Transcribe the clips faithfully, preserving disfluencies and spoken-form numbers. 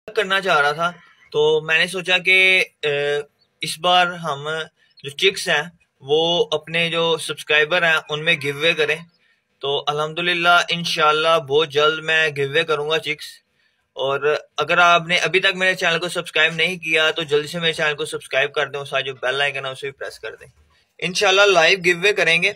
करना चाह रहा था, तो मैंने सोचा कि इस बार हम जो चिक्स हैं वो अपने जो सब्सक्राइबर हैं उनमें गिव अवे करें। तो अल्हम्दुलिल्लाह इंशाल्लाह बहुत जल्द मैं गिव अवे करूंगा चिक्स। और अगर आपने अभी तक मेरे चैनल को सब्सक्राइब नहीं किया तो जल्दी से मेरे चैनल को सब्सक्राइब कर दें और साथ जो बेल आइकन है उसे भी प्रेस कर दें। इंशाल्लाह लाइव गिव अवे करेंगे।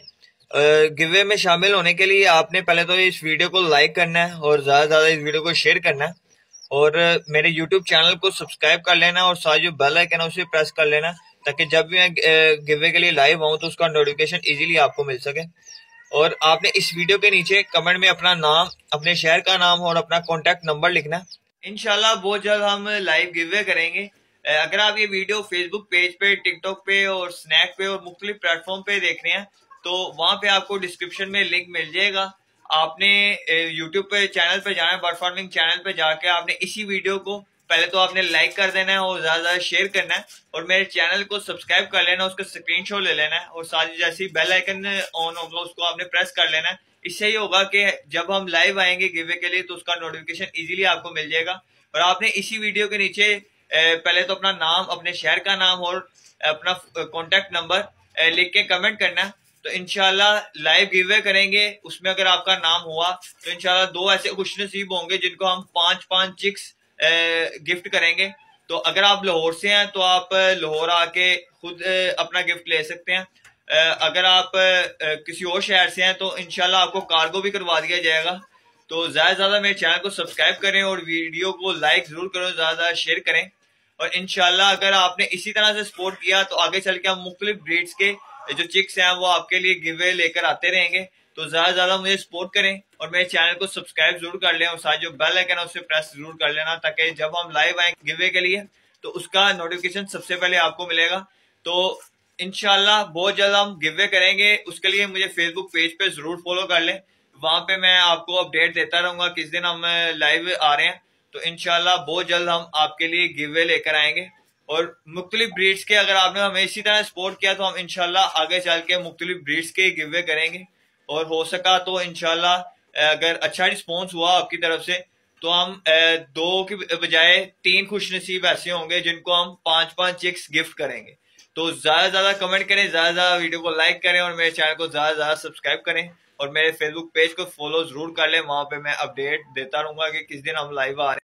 गिव अवे में शामिल होने के लिए आपने पहले तो इस वीडियो को लाइक करना है और ज्यादा से ज्यादा इस वीडियो को शेयर करना है और मेरे यूट्यूब चैनल को सब्सक्राइब कर लेना और साथ जो बेल आइकन है उसे प्रेस कर लेना ताकि जब भी मैं गिव अवे के लिए लाइव आऊं तो उसका नोटिफिकेशन इजीली आपको मिल सके। और आपने इस वीडियो के नीचे कमेंट में अपना नाम, अपने शहर का नाम और अपना कॉन्टेक्ट नंबर लिखना है। इंशाल्लाह बहुत जल्द हम लाइव गिव अवे करेंगे। अगर आप ये वीडियो फेसबुक पेज पे, टिकटॉक पे और स्नैक पे और मुख्तलिफ प्लेटफॉर्म पे देख रहे हैं तो वहां पे आपको डिस्क्रिप्शन में लिंक मिल जाएगा। आपने यूट्यूब पे चैनल पे जाना है, बर्ड फार्मिंग चैनल पे जाके आपने इसी वीडियो को पहले तो आपने लाइक कर देना है और ज्यादा ज्यादा शेयर करना है और मेरे चैनल को सब्सक्राइब कर लेना, उसका स्क्रीनशॉट ले लेना है और साथ ही जैसे बेल आइकन ऑन होगा उसको आपने प्रेस कर लेना है। इससे ही होगा कि जब हम लाइव आएंगे गिव अवे के लिए तो उसका नोटिफिकेशन इजीली आपको मिल जाएगा। और आपने इसी वीडियो के नीचे पहले तो अपना नाम, अपने शहर का नाम और अपना कॉन्टेक्ट नंबर लिख के कमेंट करना है। तो इंशाल्लाह लाइव गिव अवे करेंगे, उसमें अगर आपका नाम हुआ तो इंशाल्लाह दो ऐसे खुशनसीब होंगे जिनको हम पांच पांच चिक्स गिफ्ट करेंगे। तो अगर आप लाहौर से हैं तो आप लाहौर आके खुद अपना गिफ्ट ले सकते हैं। अगर आप किसी और शहर से हैं तो इंशाल्लाह आपको कार्गो भी करवा दिया जाएगा। तो ज्यादा से ज्यादा मेरे चैनल को सब्सक्राइब करें और वीडियो को लाइक जरूर करें, ज्यादा ज्यादा शेयर करें। और इंशाल्लाह अगर आपने इसी तरह से सपोर्ट किया तो आगे चल के हम मुख्तलिफ ब्रीड्स के जो चिक्स हैं वो आपके लिए गिव अवे लेकर आते रहेंगे। तो ज्यादा से ज्यादा मुझे सपोर्ट करें और मेरे चैनल को सब्सक्राइब जरूर कर लें और साथ जो बेल आइकन है उसे प्रेस जरूर कर लेना ताकि जब हम लाइव आए गिव अवे के लिए तो उसका नोटिफिकेशन सबसे पहले आपको मिलेगा। तो इंशाल्लाह बहुत जल्द हम गिव अवे करेंगे, उसके लिए मुझे फेसबुक पेज पे जरूर फॉलो कर लें। वहां पे मैं आपको अपडेट देता रहूंगा किस दिन हम लाइव आ रहे हैं। तो इंशाल्लाह बहुत जल्द हम आपके लिए गिव अवे लेकर आएंगे और मुख्तलिफ ब्रीड्स के अगर आपने हमें इसी तरह सपोर्ट किया तो हम इंशाल्लाह आगे चल के मुख्तलिफ ब्रीड्स के गिव अवे करेंगे। और हो सका तो इंशाल्लाह अगर अच्छा रिस्पॉन्स हुआ आपकी तरफ से तो हम दो की बजाय तीन खुशनसीब ऐसे होंगे जिनको हम पांच पांच चिक्स गिफ्ट करेंगे। तो ज्यादा ज्यादा कमेंट करें, ज्यादा ज्यादा वीडियो को लाइक करें और मेरे चैनल को ज्यादा ज्यादा सब्सक्राइब करें और मेरे फेसबुक पेज को फॉलो जरूर कर लें। वहां पे मैं अपडेट देता रहूंगा कि किस दिन हम लाइव आ रहे हैं।